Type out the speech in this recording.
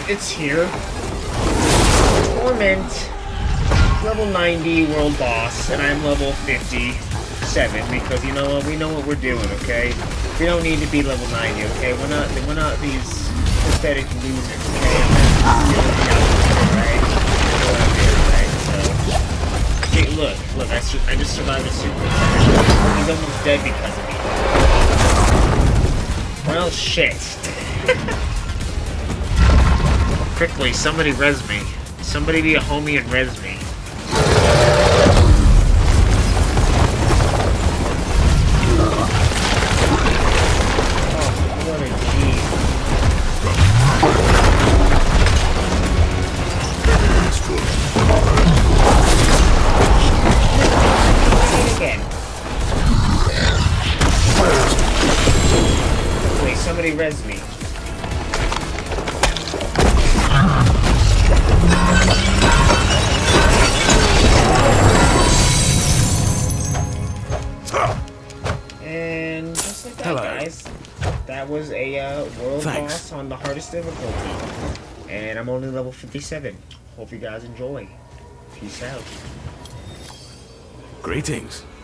it's here. Torment, level 90 world boss, and I'm level 57 because you know what? We know what we're doing, okay? We don't need to be level 90, okay? We're not these pathetic losers, okay? Right? See, look, I just survived a super attack. He's almost dead because of me. Well, shit. Quickly, somebody res me. Somebody be a homie and res me. Oh, what a G. Again. Wait, somebody res me. And just like that, guys, that was a world boss on the hardest difficulty. And I'm only level 57. Hope you guys enjoy. Peace out. Greetings.